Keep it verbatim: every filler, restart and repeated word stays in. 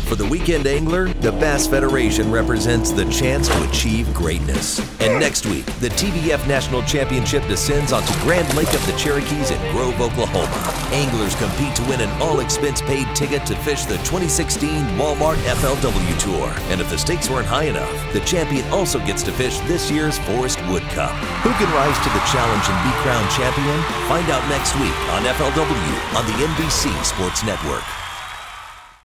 For the weekend angler, the Bass Federation represents the chance to achieve greatness. And next week, the T B F National Championship descends onto Grand Lake of the Cherokees in Grove, Oklahoma. Anglers compete to win an all-expense-paid ticket to fish the twenty sixteen Walmart F L W Tour. And if the stakes weren't high enough, the champion also gets to fish this year's Forest Wood Cup. Who can rise to the challenge and be crowned champion? Find out next week on F L W on the N B C Sports Network.